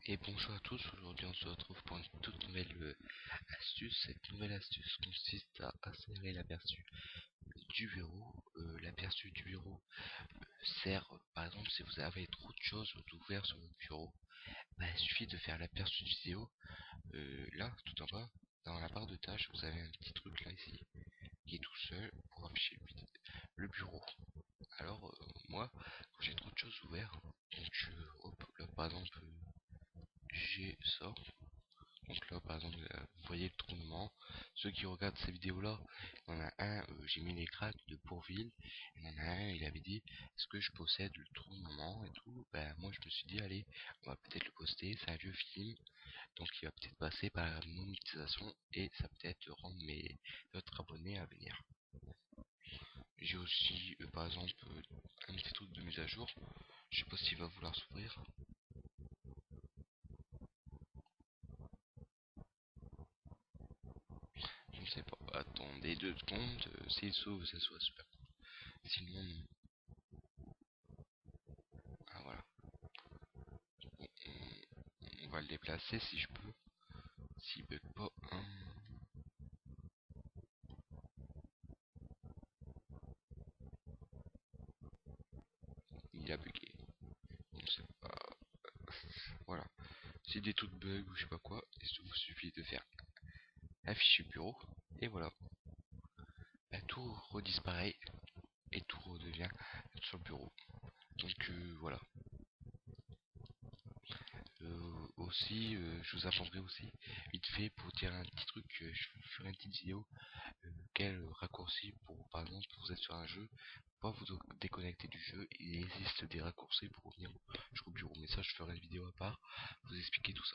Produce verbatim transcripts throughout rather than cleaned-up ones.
Et bonjour à tous, aujourd'hui on se retrouve pour une toute nouvelle euh, astuce. Cette nouvelle astuce consiste à insérer l'aperçu du bureau. Euh, l'aperçu du bureau sert, euh, par exemple, si vous avez trop de choses d'ouvert sur votre bureau, bah, il suffit de faire l'aperçu du vidéo. Euh, là, tout en bas, dans la barre de tâches, vous avez un petit truc là ici, qui est tout seul pour afficher le bureau. Alors, euh, moi, quand j'ai trop de choses ouvertes, donc euh, hop, là par exemple, euh, j'ai ça. Donc là par exemple vous voyez le tournement. Ceux qui regardent ces vidéos là, il y en a un, euh, j'ai mis les cracks de Pourville. Il y en a un, il avait dit est-ce que je possède le tournement et tout. Ben moi je me suis dit allez, on va peut-être le poster, c'est un vieux film. Donc il va peut-être passer par la monétisation et ça peut-être rendre mes autres abonnés à venir. J'ai aussi euh, par exemple euh, un petit truc de mise à jour. Je sais pas s'il va vouloir s'ouvrir. Je ne sais pas. Attendez deux secondes. Euh, S'il s'ouvre, ça soit super cool. Sinon, non. Ah voilà. Bon, on, on va le déplacer si je peux. S'il bug pas. Hein. Il a bugué. On sait pas. Voilà. Si des trucs bug ou je sais pas quoi, il vous suffit de faire afficher bureau. Et voilà. Bah, tout redisparaît. Et tout redevient sur le bureau. Donc euh, voilà. Euh, aussi, euh, je vous apprendrai aussi vite fait pour dire un petit truc. Euh, je ferai une petite vidéo. Euh, quel raccourci pour, par exemple, vous êtes sur un jeu, pas vous déconnecter du jeu. Il existe des raccourcis pour revenir jusqu'au bureau. Mais ça, je ferai une vidéo à part. Vous expliquer tout ça.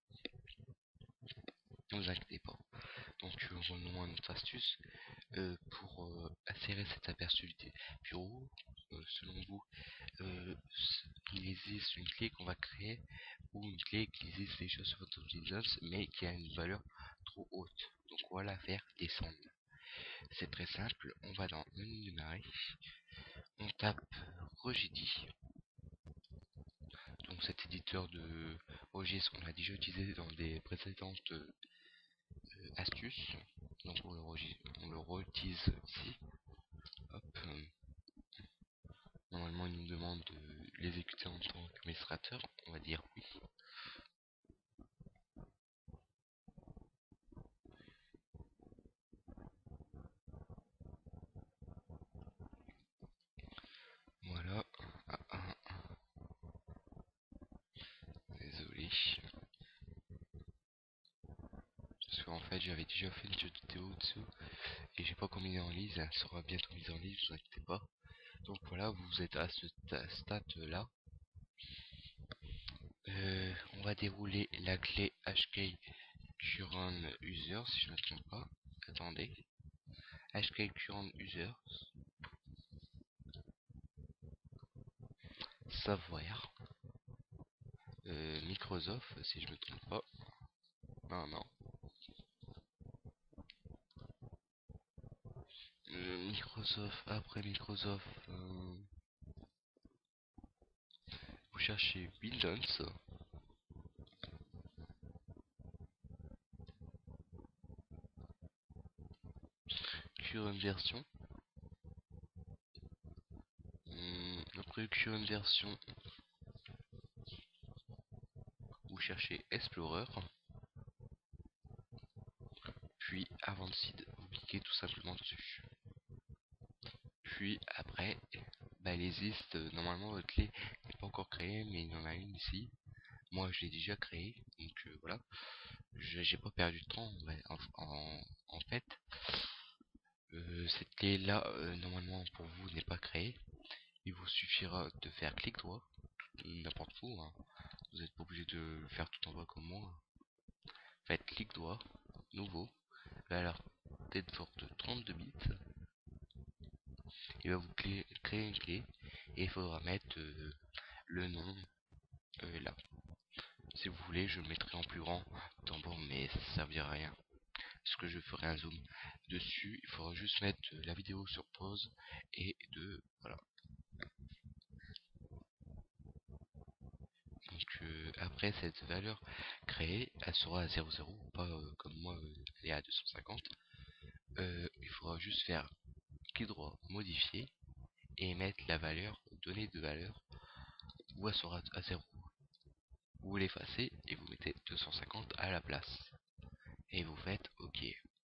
Ne vous inquiétez pas. Donc, euh, revenons à notre astuce. Euh, pour euh, insérer cet aperçu du bureau, euh, selon vous, euh, il existe une clé qu'on va créer ou une clé qui existe déjà sur votre Windows mais qui a une valeur trop haute. Donc on va la faire descendre. C'est très simple, on va dans menu démarrer, on tape Regedit, donc cet éditeur de O G S qu'on a déjà utilisé dans des précédentes euh, astuces. Donc on le, on le réutilise ici. Hop. Normalement il nous demande de l'exécuter en tant qu'administrateur, on va dire oui. Voilà. Ah, ah, désolé. Parce qu'en fait j'avais déjà fait une vidéo dessous et j'ai pas encore mis en ligne, ça sera bientôt mis en ligne, ne vous inquiétez pas. Donc voilà, vous êtes à ce stade là. Euh, on va dérouler la clé H K current user si je ne me trompe pas. Attendez. H K current user. Savoir. Euh, Microsoft si je ne me trompe pas. Non, non. Euh, Microsoft, après Microsoft, euh, vous cherchez Windows. Current version. Hum, après current version, vous cherchez Explorer. Puis Advanced, vous cliquez tout simplement dessus. Puis après, bah, il existe, euh, normalement votre clé n'est pas encore créée, mais il y en a une ici. Moi je l'ai déjà créée, donc euh, voilà. J'ai pas perdu de temps en, en, en fait. Euh, cette clé là, euh, normalement pour vous n'est pas créée. Il vous suffira de faire clic droit, n'importe où, hein. Vous n'êtes pas obligé de le faire tout en bas comme moi. Faites clic droit, nouveau, alors tête forte trente-deux bits. Il va vous créer une clé et il faudra mettre euh, le nom euh, là. Si vous voulez, je le mettrai en plus grand dans bon, mais ça ne servira à rien. Parce que je ferai un zoom dessus, il faudra juste mettre euh, la vidéo sur pause et de voilà. Donc euh, après cette valeur créée, elle sera à zéro zéro, pas euh, comme moi, euh, elle est à deux cent cinquante. Euh, il faudra juste faire clic droit, modifier, et mettre la valeur, donnée de valeur, où elle sera à zéro. Vous l'effacez et vous mettez deux cent cinquante à la place. Et vous faites OK.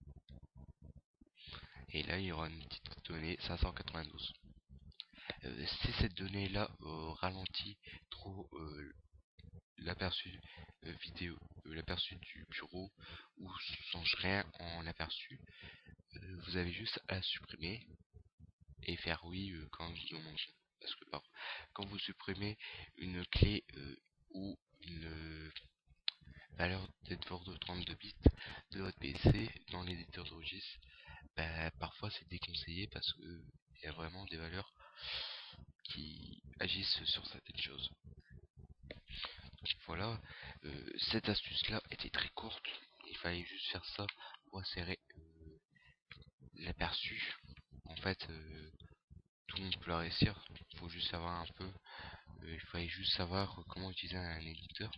Et là, il y aura une petite donnée cinq cent quatre-vingt-douze. Euh, si cette donnée là euh, ralentit trop euh, l'aperçu euh, vidéo, euh, l'aperçu du bureau, ou change rien en aperçu, euh, vous avez juste à supprimer et faire oui euh, quand vous en mangez. Parce que par, quand vous supprimez une clé euh, ou une euh, valeur d'être de trente-deux bits de votre P C dans l'éditeur de registre, bah, parfois c'est déconseillé parce que il y a vraiment des valeurs qui agissent sur certaines choses. Donc voilà, euh, cette astuce là était très courte, il fallait juste faire ça pour insérer euh, l'aperçu. En fait, euh, tout le monde peut la réussir, il faut juste savoir un peu, euh, il fallait juste savoir comment utiliser un éditeur.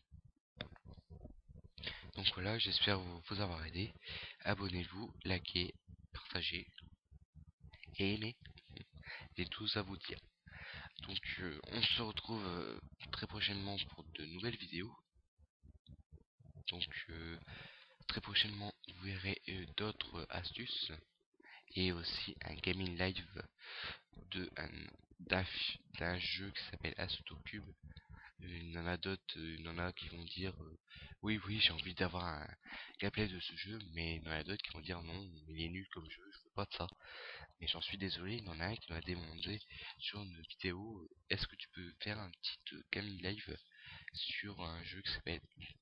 Donc voilà, j'espère vous, vous avoir aidé. Abonnez-vous, likez, partagez et aimez. Et tout ça vous dire. Donc euh, on se retrouve euh, très prochainement pour de nouvelles vidéos. Donc euh, très prochainement vous verrez euh, d'autres astuces et aussi un gaming live de un d'un jeu qui s'appelle Astocube. Il y en a d'autres, euh, il y en a qui vont dire euh, oui oui j'ai envie d'avoir un gameplay de ce jeu, mais il y en a d'autres qui vont dire non il est nul comme jeu, je veux pas de ça. Mais j'en suis désolé, il y en a un qui m'a demandé sur une vidéo euh, est-ce que tu peux faire un petit euh, gaming live sur un jeu qui s'appelle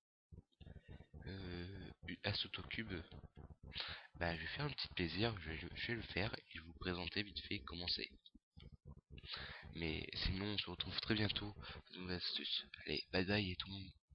euh, Astocube. Bah je vais faire un petit plaisir, je vais, je vais le faire et je vais vous présenter vite fait comment c'est. Mais sinon on se retrouve très bientôt pour de nouvelles astuces. Allez, bye bye et tout le monde.